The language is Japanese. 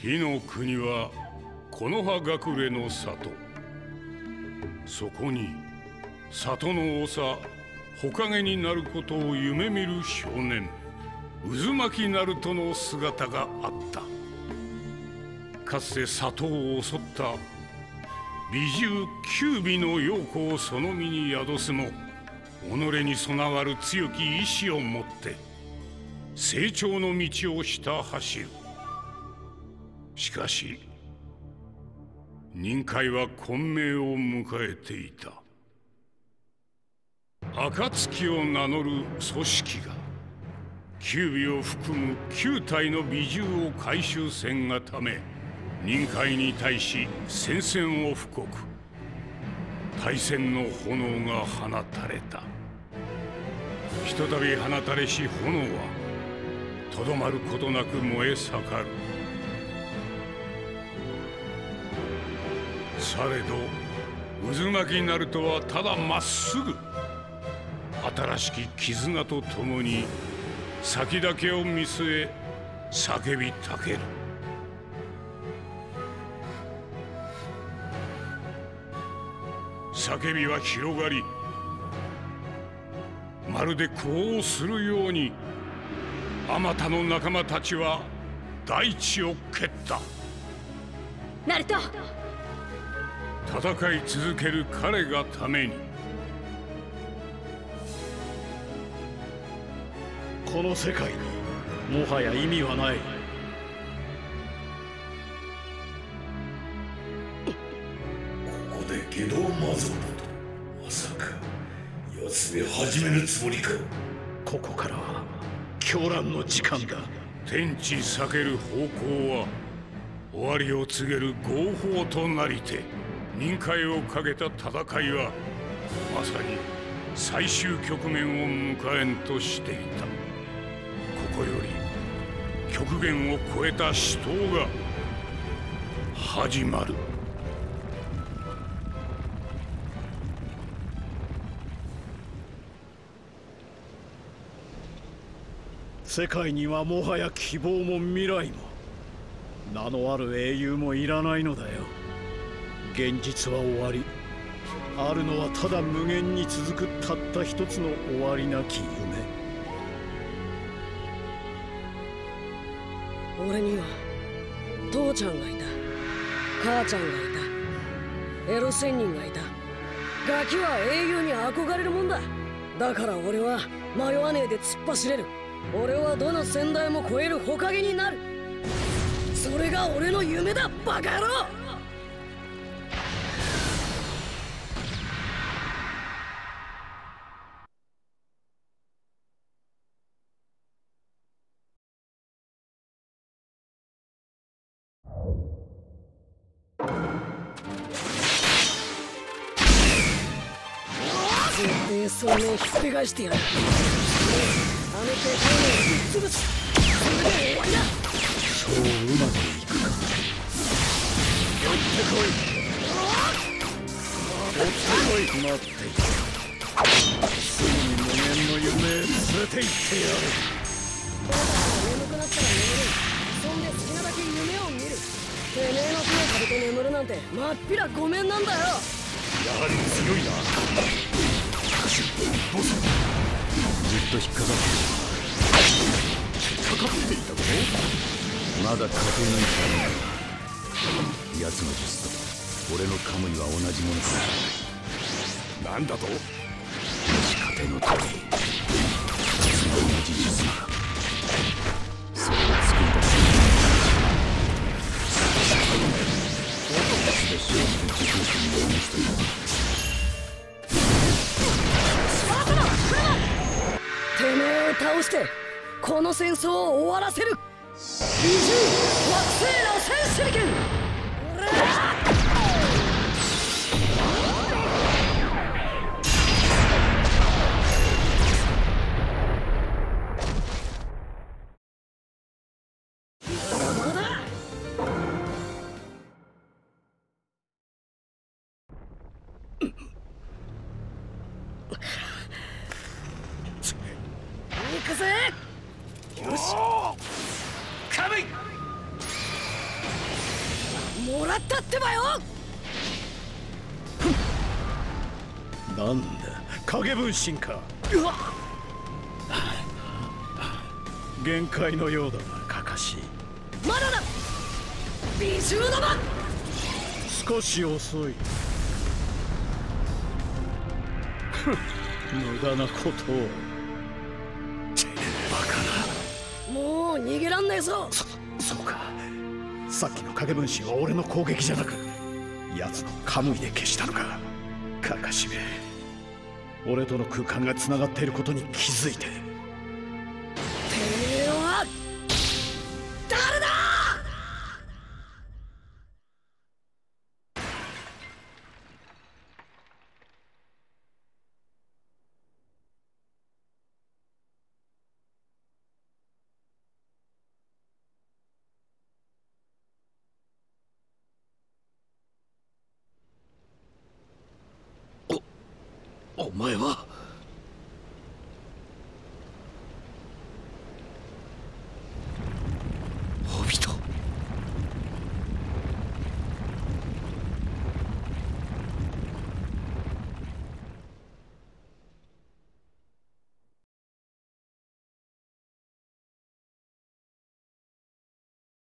火の国は木の葉隠れの里。そこに里の長火影になることを夢見る少年渦巻鳴門の姿があった。かつて里を襲った美獣九尾の妖子をその身に宿すも、己に備わる強き意志を持って成長の道をひた走る。しかし任海は混迷を迎えていた。暁を名乗る組織が九尾を含む9体の美獣を回収せんがため、任海に対し宣戦を布告。大戦の炎が放たれた。ひとたび放たれし炎はとどまることなく燃え盛る。されど渦巻き鳴門はただまっすぐ新しき絆とともに先だけを見据え叫びたける。叫びは広がり、まるで呼応するようにあまたの仲間たちは大地を蹴った。 ナルト、 戦い続ける彼がために。 この世界にもはや意味はない。 ここで下道魔像だと。まさか奴め始めるつもりか。 ここからは狂乱の時間だ。 天地避ける方向は終わりを告げる合法となりて、任海をかけた戦いはまさに最終局面を迎えんとしていた。ここより極限を超えた死闘が始まる。 世界にはもはや希望も未来も名のある英雄もいらないのだよ。現実は終わり、あるのはただ無限に続くたった一つの終わりなき夢。 俺には父ちゃんがいた、母ちゃんがいた、エロ仙人がいた。ガキは英雄に憧れるもんだ。だから俺は迷わねえで突っ走れる。俺はどの先代も超える火影になる。それが俺の夢だ、バカ野郎。絶対その面ひっぺがしてやる。あの手体をぶっ潰す。それで終わりだ。 そううまくいくか。寄ってこい。寄ってこい。待っていた。すぐに無限の夢へ連れて行ってやる。 だから眠くなったら眠る。そんで好きなだけ夢を見る。てめえの手を借りて眠るなんてまっぴらごめんなんだよ。 やはり強いな。どうする。ずっと引っかかっている。引っかかっていたぞ。まだ勝てないからな。奴の術と俺のカムイは同じものか。なんだと。もし勝ての時、その同じ術ならそれを作り出す。で勝負で自分に見せている。 てめえを倒してこの戦争を終わらせる。美獣惑星螺旋手裏剣。行くぜ。よし、カムイ。 もらったってばよ。 なんだ影分身か。限界のようだなカカシ。 まだだ美獣ども。 少し遅い。無駄なことを。バカな。 もう逃げらんねえぞ。 そうか。さっきの影分身は俺の攻撃じゃなく奴のカムイで消したのか。カカシめ、俺との空間がつながっていることに気づいて。 てめえは誰だ。 お前は。